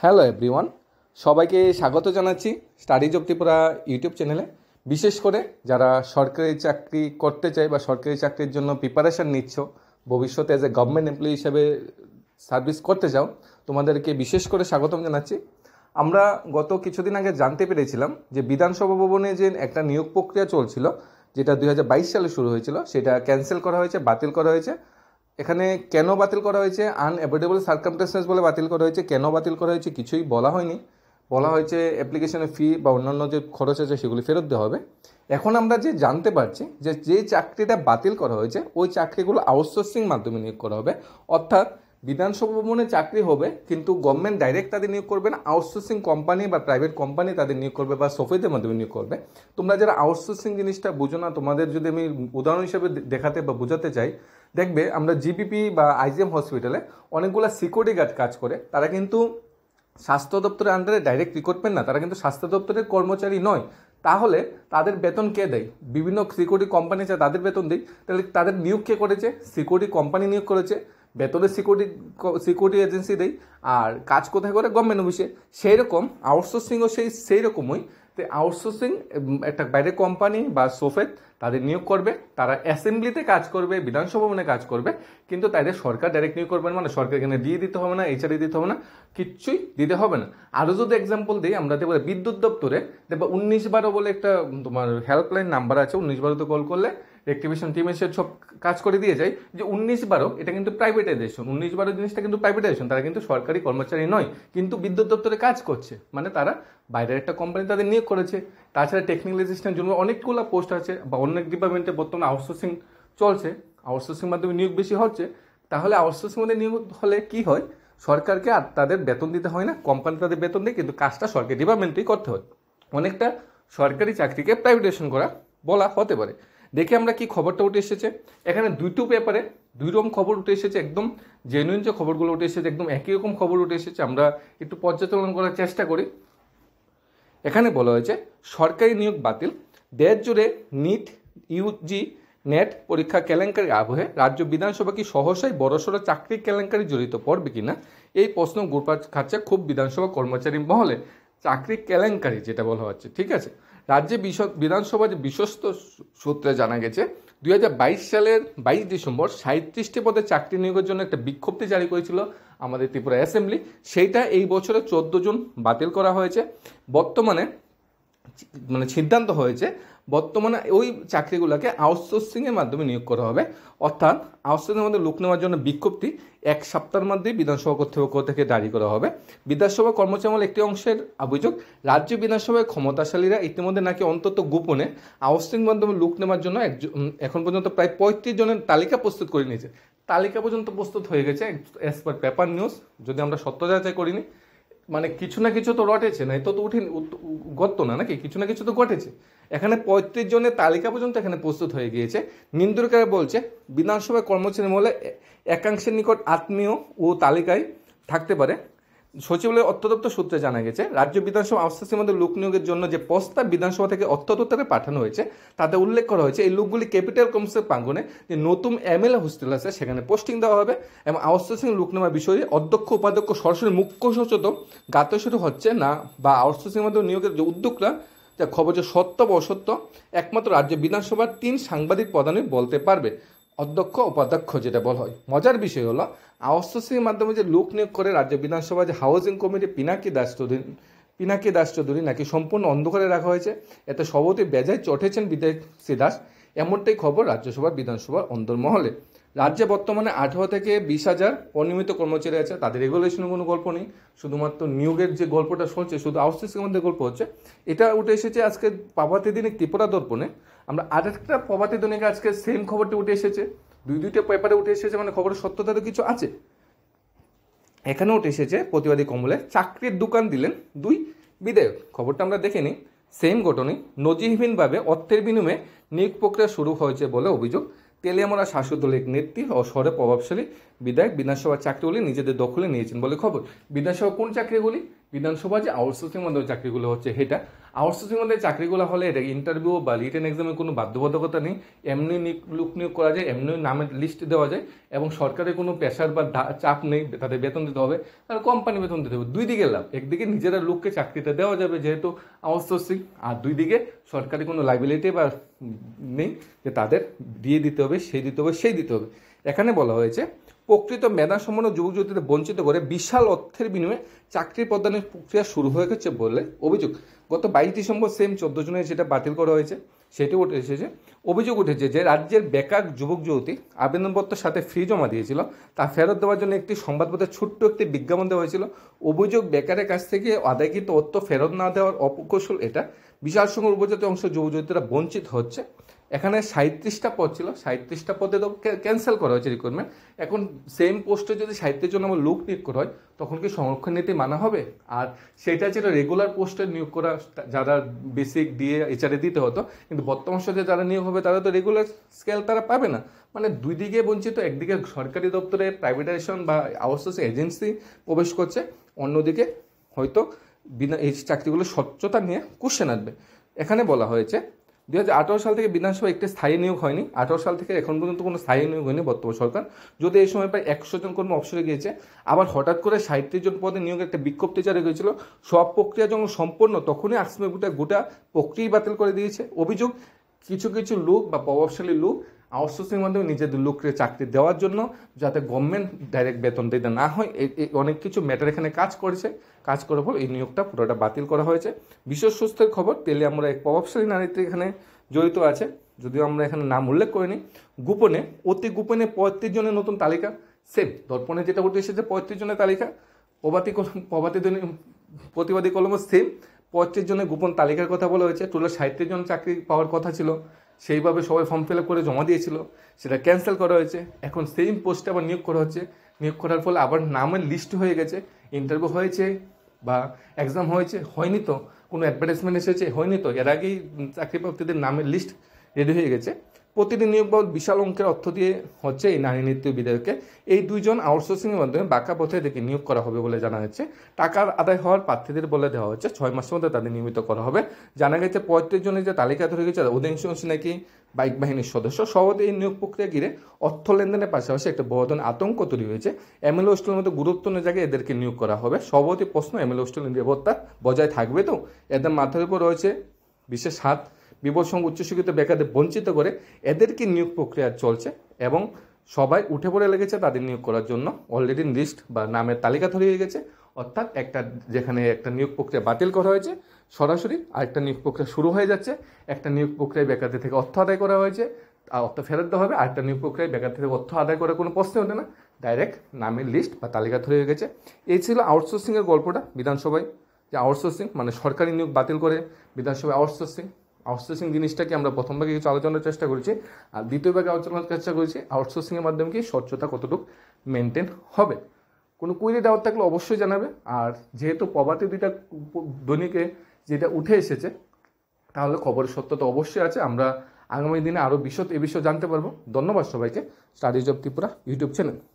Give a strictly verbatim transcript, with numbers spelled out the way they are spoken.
Hello everyone, সবাইকে স্বাগত জানাচ্ছি স্টাডিজ অফ ত্রিপুরা ইউটিউব চ্যানেলে। বিশেষ করে যারা সরকারি চাকরি করতে চায় বা সরকারি চাকরির জন্য প্রিপারেশান নিচ্ছ, ভবিষ্যতে অ্যাজ এ গভর্নমেন্ট এমপ্লয়ি হিসেবে সার্ভিস করতে চাও, তোমাদেরকে বিশেষ করে স্বাগতম জানাচ্ছি। আমরা গত কিছুদিন আগে জানতে পেরেছিলাম যে বিধানসভা ভবনে যে একটা নিয়োগ প্রক্রিয়া চলছিল, যেটা দুই হাজার বাইশ সালে শুরু হয়েছিল, সেটা ক্যান্সেল করা হয়েছে, বাতিল করা হয়েছে। এখানে কেন বাতিল করা হয়েছে, আনঅ্যাভয়েডেবল সার্কামস্টেন্সেস বলে বাতিল করা হয়েছে। কেন বাতিল করা হয়েছে কিছুই বলা হয়নি। বলা হয়েছে অ্যাপ্লিকেশনের ফি বা অন্যান্য যে খরচ আছে সেগুলি ফেরত দেওয়া হবে। এখন আমরা যে জানতে পারছি যে যে চাকরিটা বাতিল করা হয়েছে ওই চাকরিগুলো আউটসোর্সিং মাধ্যমে নিয়োগ করা হবে। অর্থাৎ বিধানসভা ভবনে চাকরি হবে, কিন্তু গভর্নমেন্ট ডাইরেক্ট তাদের নিয়োগ করবে না, আউটসোর্সিং কোম্পানি বা প্রাইভেট কোম্পানি তাদের নিয়োগ করবে বা সোফেদের মাধ্যমে নিয়োগ করবে। তোমরা যারা আউটসোর্সিং জিনিসটা বুঝো না, তোমাদের যদি আমি উদাহরণ হিসেবে দেখাতে বা বোঝাতে চাই, দেখবে আমরা জিবিপি বা আইজিএম হসপিটালে অনেকগুলো সিকিউরিটি গার্ড কাজ করে। তারা কিন্তু স্বাস্থ্য দপ্তরের আন্ডারে ডাইরেক্ট রিক্রুটমেন্ট না, তারা কিন্তু স্বাস্থ্য দপ্তরের কর্মচারী নয়। তাহলে তাদের বেতন কে দেয়? বিভিন্ন সিকিউরিটি কোম্পানি আছে, তাদের বেতন দেয়। তাহলে তাদের নিয়োগ কে করেছে? সিকিউরিটি কোম্পানি নিয়োগ করেছে, বেতনের সিকিউরিটি সিকিউরিটি এজেন্সি দেয়। আর কাজ কোথায় করে? গভর্নমেন্ট অফিসে। সেই রকম আউটসোর্সিংও সেই সেই রকমই। তো আউটসোর্সিং একটা বাইরে কোম্পানি বা সোফেট তাদের নিয়োগ করবে, তারা অ্যাসেম্বলিতে কাজ করবে, বিধানসভা ভবনে কাজ করবে, কিন্তু তাদের সরকার ডাইরেক্ট নিয়োগ করবে না। মানে সরকার এখানে দিয়ে দিতে হবে না, এইচআরই দিতে হবে না, কিচ্ছুই দিতে হবে না। আরও যদি এক্সাম্পল দিই, আমরা দেখবো বিদ্যুৎ দপ্তরে দেখবো উনিশ বারো বলে একটা তোমার হেল্পলাইন নাম্বার আছে। উনিশ বারোতে কল করলে রেক্টিফিকেশন টিম এসে সব কাজ করে দিয়ে যায়। যে উনিশ বারো এটা কিন্তু প্রাইভেটাইজেশন, উনিশ বারো জিনিসটা কিন্তু প্রাইভেটাইজেশন, তারা কিন্তু সরকারি কর্মচারী নয়, কিন্তু বিদ্যুৎ দপ্তরে কাজ করছে, মানে তারা বাইরের একটা কোম্পানি তাদের নিয়োগ করেছে। তাছাড়া টেকনিক্যাল অ্যাসিস্ট্যান্ট জন্য অনেকগুলো পোস্ট আছে, বা অনেক ডিপার্টমেন্টে বর্তমানে আউটসোর্সিং চলছে, আউটসোর্সিং মাধ্যমে নিয়োগ বেশি হচ্ছে। তাহলে আউটসোর্সিং মধ্যে নিয়োগ হলে কি হয়? সরকারকে আর তাদের বেতন দিতে হয় না, কোম্পানি তাদের বেতন দেয়, কিন্তু কাজটা সরকারি ডিপার্টমেন্টেই করতে হয়। অনেকটা সরকারি চাকরিকে প্রাইভেটাইজেশন করা বলা হতে পারে। দেখে আমরা কি খবরটা উঠে এসেছে এখানে, দুটো পেপারে দুই রকম খবর উঠে এসেছে। একদম জেনুইন যে খবরগুলো উঠে এসেছে, একদম একই রকম খবর উঠে এসেছে। আমরা একটু পর্যালোচনা করার চেষ্টা করি। এখানে বলা হয়েছে সরকারি নিয়োগ বাতিল, দেশ জুড়ে নিট ইউজি নেট পরীক্ষা কেলেঙ্কারি আবহে রাজ্য বিধানসভা কি সহসাই বড়সড় চাকরি কেলেঙ্কারি জড়িত পড়বে কিনা, এই প্রশ্ন ঘুরপাক খাচ্ছে খুব বিধানসভা কর্মচারী মহলে। চাকরি কেলেঙ্কারি যেটা বলা হচ্ছে, ঠিক আছে। রাজ্যে বিধানসভা যে বিশ্বস্ত সূত্রে জানা গেছে, দুই হাজার বাইশ সালের বাইশ ডিসেম্বর সাঁত্রিশটি পদে চাকরি নিয়োগের জন্য একটা বিজ্ঞপ্তি জারি করেছিল আমাদের ত্রিপুরা অ্যাসেম্বলি। সেইটা এই বছরে চোদ্দো জুন বাতিল করা হয়েছে। বর্তমানে মানে সিদ্ধান্ত হয়েছে বর্তমানে ওই চাকরিগুলোকে আউটসোর্সিংয়ের মাধ্যমে নিয়োগ করা হবে। অর্থাৎ আউটসোর্সিংয়ের মধ্যে লোক নেওয়ার জন্য বিজ্ঞপ্তি এক সপ্তাহের মধ্যেই বিধানসভা কর্তৃপক্ষ থেকে জারি করা হবে। বিধানসভা কর্মচারী একটি অংশের অভিযোগ, রাজ্য বিধানসভায় ক্ষমতাশালীরা ইতিমধ্যে নাকি অন্তত গোপনে আউটসোর্সিং মাধ্যমে লোক নেওয়ার জন্য এখন পর্যন্ত প্রায় পঁয়ত্রিশ জনের তালিকা প্রস্তুত করে নিয়েছে। তালিকা পর্যন্ত প্রস্তুত হয়ে গেছে অ্যাজ পার পেপার নিউজ, যদি আমরা সত্য যাচাই করিনি। মানে কিছু না কিছু তো রটেছে, না তো তো উঠে ঘটতো না নাকি, কিছু না কিছু তো ঘটেছে। এখানে পঁয়ত্রিশ জনের তালিকা পর্যন্ত এখানে প্রস্তুত হয়ে গিয়েছে। নিন্দুরকার বলছে বিধানসভায় কর্মচারী মহলে একাংশের নিকট আত্মীয় ও তালিকায় থাকতে পারে। সচিবালয় অর্থ দপ্তর সূত্রে জানা গেছে, রাজ্য বিধানসভা আউটসোর্সিং মধ্যে লোক নিয়োগের জন্য যে প্রস্তাব বিধানসভা থেকে অর্থ দপ্তরে পাঠানো হয়েছে তাতে উল্লেখ করা হয়েছে এই লোকগুলি ক্যাপিটাল কমপ্লেক্স প্রাঙ্গণে যে নতুন এমএলএ হোস্টেল আছে সেখানে পোস্টিং দেওয়া হবে, এবং আউটসোর্সিং লোক নেওয়ার বিষয়ে অধ্যক্ষ উপাধ্যক্ষ সরাসরি মুখ্য সচেতক গাতশুরু হচ্ছে না, বা আউটসোর্সিং মধ্যে নিয়োগের যে উদ্যোগটা যা খবর যে সত্য বা অসত্য একমাত্র রাজ্য বিধানসভার তিন সাংবাদিক প্রধানই বলতে পারবে, অধ্যক্ষ উপাধ্যক্ষ যেটা বলা হয়। মজার বিষয় হলো আউটসোর্সিংয়ের মাধ্যমে যে লোক নিয়োগ করে রাজ্য বিধানসভা যে হাউজিং কমিটি পিনাকি দাস চৌধুরী পিনাকি দাস চৌধুরী নাকি সম্পূর্ণ অন্ধকারে রাখা হয়েছে, এতে সভাপতি বেজায় চটেছেন বিধায়ক শ্রী দাস, এমনটাই খবর রাজ্যসভার বিধানসভার অন্তর্মহলে। রাজ্যে বর্তমানে আঠারো থেকে বিশ হাজার অনিয়মিত কর্মচারী আছে, তাদের রেগুলেশনের কোনো গল্প নেই, শুধুমাত্র নিয়োগের যে গল্পটা শুনছে শুধু আউটসোর্সিংয়ের মধ্যে গল্প হচ্ছে। এটা উঠে এসেছে আজকে প্রভাতী দৈনিক ত্রিপুরা দর্পণে। আমরা আরেকটা প্রভাতী দৈনিকে আজকে সেম খবরটি উঠে এসেছে, দুই দুইটা পেপারে উঠে এসেছে, মানে খবরের সত্যতা তো কিছু আছে। এখানে উঠে এসেছে প্রতিবাদী কমলে চাকরির দোকান দিলেন দুই বিধায়ক। খবরটা আমরা দেখে নিই। সেম ঘটনায় নজিরবিহীনভাবে অর্থের বিনিময়ে নিয়োগ প্রক্রিয়া শুরু হয়েছে বলে অভিযোগ। তেলিয়ামরা শাসক দলের নেত্রী ও শহরে প্রভাবশালী বিধায়ক বিধানসভার চাকরিগুলি নিজেদের দখলে নিয়েছেন বলে খবর। বিধানসভা কোন চাকরিগুলি? বিধানসভা যে আউটসোর্সিং মাধ্যমে চাকরিগুলো হচ্ছে সেটা আউটসোর্সিং মাধ্যমে চাকরিগুলো হলে এটা ইন্টারভিউ বা রিটেন এক্সামের কোনো বাধ্যবাধকতা নেই, এমনি লোক নিয়োগ করা যায়, এমনি নামের লিস্ট দেওয়া যায় এবং সরকারের কোনো প্রেশার বা চাপ নেই তাদের বেতন দিতে হবে, তার কোম্পানি বেতন দিতে হবে। দুই দিকে লাভ, একদিকে নিজেরা লোককে চাকরিটা দেওয়া যাবে যেহেতু আউটসোর্সিং, আর দুই দিকে সরকারি কোনো লাইবিলিটি বা নেই যে তাদের দিয়ে দিতে হবে, সেই দিতে হবে, সেই দিতে হবে। এখানে বলা হয়েছে প্রকৃত মেধাসম্পন্ন যুবক যুবতীদের বঞ্চিত করে বিশাল অর্থের বিনিময়ে চাকরি প্রদানের প্রক্রিয়া শুরু হয়ে গেছে বলে অভিযোগ। গত বাইশ ডিসেম্বর সেম চোদ্দ জনের সেটা বাতিল করা হয়েছে, সেটি উঠে এসেছে। অভিযোগ উঠেছে যে রাজ্যের বেকার যুবক যুবতী আবেদনপত্রের সাথে ফি জমা দিয়েছিল, তা ফেরত দেওয়ার জন্য একটি সংবাদপত্রে ছোট্ট একটি বিজ্ঞাপন দেওয়া হয়েছিল। অভিযোগ বেকারের কাছ থেকে আদায়কৃত অর্থ ফেরত না দেওয়ার অপকৌশল এটা। বিশাল সংখ্যক উপজাতি অংশ যুবক যুবতীরা বঞ্চিত হচ্ছে। এখানে সাঁত্রিশটা পদ ছিল, সাঁত্রিশটা পদে তো ক্যান্সেল করা হয়েছে রিক্রুটমেন্ট। এখন সেম পোস্টে যদি সাঁত্রিশ জন আমার লোক নিয়োগ করা হয় তখন কি সংরক্ষণ নীতি মানা হবে? আর সেটা যেটা রেগুলার পোস্টে নিয়োগ করা যারা বেসিক দিয়ে এইচআরে দিতে হতো, কিন্তু বর্তমান সময়ে যারা নিয়োগ হবে তারা তো রেগুলার স্কেল তারা পাবে না। মানে দুই দিকে বঞ্চিত, একদিকে সরকারি দপ্তরে প্রাইভেটাইজেশন বা আউটসোর্সিং এজেন্সি প্রবেশ করছে, অন্যদিকে হয়তো বিনা এই চাকরিগুলো স্বচ্ছতা নিয়ে কোশ্চেন আসবে। এখানে বলা হয়েছে দুই হাজার আঠারো সাল থেকে বিধানসভা একটি স্থায়ী নিয়োগ হয়নি, আঠারো সাল থেকে এখন পর্যন্ত কোনো স্থায়ী নিয়োগ হয়নি বর্তমান সরকার। যদি এই সময় প্রায় একশো জন কর্মী অবসরে গিয়েছে, আবার হঠাৎ করে সাঁত্রিশ জন পদে নিয়োগের একটা বিজ্ঞপ্তি জারি হয়েছিল। সব প্রক্রিয়া যখন সম্পূর্ণ তখনই আকস্মিক গোটা গোটা প্রক্রিয়াই বাতিল করে দিয়েছে। অভিযোগ কিছু কিছু লোক বা প্রভাবশালী লোক আউটসোর্সিং মাধ্যমে নিজেদের লোককে চাকরি দেওয়ার জন্য যাতে গভর্নমেন্ট ডাইরেক্ট বেতন দিতে না হয়, অনেক কিছু ম্যাটার এখানে কাজ করেছে। কাজ করার ফলে এই নিয়োগটা পুরোটা বাতিল করা হয়েছে। বিশ্ব স্বাস্থ্যের খবর পেলে আমরা এক প্রভাবশালী নারীত্ব এখানে জড়িত আছে, যদিও আমরা এখানে নাম উল্লেখ করিনি। গোপনে অতি গোপনে পঁয়ত্রিশ জনের নতুন তালিকা, সেম দর্পণে যেটা উঠে এসেছে পঁয়ত্রিশ জনের তালিকা, প্রভাতী প্রভাতী প্রতিবাদী কলম সেম পঁয়ত্রিশ জনের গোপন তালিকার কথা বলা হয়েছে। টোটাল সাঁত্রিশ জন চাকরি পাওয়ার কথা ছিল, সেইভাবে সবাই ফর্ম ফিল আপ করে জমা দিয়েছিল, সেটা ক্যান্সেল করা হয়েছে। এখন সেম পোস্টে আবার নিয়োগ করা হচ্ছে, নিয়োগ করার ফলে আবার নামের লিস্ট হয়ে গেছে। ইন্টারভিউ হয়েছে বা এক্সাম হয়েছে, হয়নি তো কোনো অ্যাডভার্টাইজমেন্ট এসেছে, হয়নি তো এর আগেই চাকরি প্রাপ্তিদের নামের লিস্ট রেডি হয়ে গেছে। প্রতিটি নিয়োগ বাবদ বিশাল অঙ্কের অর্থ দিয়ে হচ্ছে এই নারী নৃত্য বিধায়ককে। এই দুইজন আউটসোর্সিংয়ের মাধ্যমে বাঁকা পথে এদেরকে নিয়োগ করা হবে বলে জানা যাচ্ছে। টাকার আদায় হওয়ার প্রার্থীদের বলে দেওয়া হচ্ছে ছয় মাসের মধ্যে তাদের নিয়মিত করা হবে। জানা গেছে পঁয়ত্রিশ জনের যে তালিকা ধরে গেছে অধিকাংশ নাকি বাইক বাহিনীর সদস্য। সহজে এই নিয়োগ প্রক্রিয়া ঘিরে অর্থ লেনদেনের পাশাপাশি একটা বড় ধরনের আতঙ্ক তৈরি হয়েছে। এমএলএ হোস্টেলের মতো গুরুত্বপূর্ণ জায়গায় এদেরকে নিয়োগ করা হবে। সভাপতি প্রশ্ন, এমএলএ হোস্টেল নিরাপত্তা বজায় থাকবে তো? এদের মাথার উপর রয়েছে বিশেষ হাত। বিপদ সঙ্গে উচ্চশিক্ষিত বেকারদের বঞ্চিত করে এদেরকে নিয়োগ প্রক্রিয়া চলছে এবং সবাই উঠে পড়ে লেগেছে তাদের নিয়োগ করার জন্য। অলরেডি লিস্ট বা নামের তালিকা ধরিয়ে গেছে, অর্থাৎ একটা যেখানে একটা নিয়োগ প্রক্রিয়া বাতিল করা হয়েছে সরাসরি আরেকটা নিয়োগ প্রক্রিয়া শুরু হয়ে যাচ্ছে। একটা নিয়োগ প্রক্রিয়ায় বেকারদের থেকে অর্থ আদায় করা হয়েছে, অর্থ ফেরত দেওয়া হবে। আরেকটা নিয়োগ প্রক্রিয়ায় বেকারদের থেকে অর্থ আদায় করার কোনো প্রশ্ন ওঠে না, ডাইরেক্ট নামের লিস্ট বা তালিকা ধরিয়ে গেছে। এই ছিল আউটসোর্সিংয়ের গল্পটা। বিধানসভায় যে আউটসোর্সিং মানে সরকারি নিয়োগ বাতিল করে বিধানসভায় আউটসোর্সিং আউটসোর্সিং জিনিসটাকে আমরা প্রথম ভাগে কিছু আলোচনার চেষ্টা করেছি, আর দ্বিতীয় ভাগে আলোচনার চেষ্টা করেছি আউটসোর্সিংয়ের মাধ্যমে কি স্বচ্ছতা কতটুকু মেনটেন হবে। কোনো কুইরি দেওয়ার থাকলে অবশ্যই জানাবে। আর যেহেতু প্রভাতী দুইটা দৈনিকে যেটা উঠে এসেছে, তাহলে খবরের সত্যতা অবশ্যই আছে। আমরা আগামী দিনে আরও বিশদ এ বিষয়ে জানতে পারবো। ধন্যবাদ সবাইকে। Studies of Tripura YouTube channel.